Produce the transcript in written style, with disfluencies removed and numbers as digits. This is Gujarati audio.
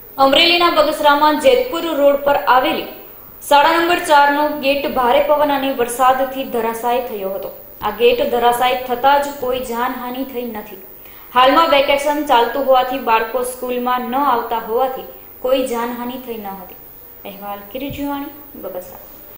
અમરેલીના બગસરામાં જેતપુર રોડ પર આવેલી શાળા નંબર 4 નો ગેટ ભારે પવન અને વરસાદથી ધરાશાયી થયો હતો। આ ગેટ ધરાશાયી થતા જ કોઈ જાનહાનિ થઈ નથી। હાલમાં વેકેશન ચાલતું હોવાથી બાળકો સ્કૂલમાં ન આવતા હોવાથી કોઈ જાનહાનિ થઈ ન હતી। અહેવાલ કિરીટ જીવાણી, બગસરા।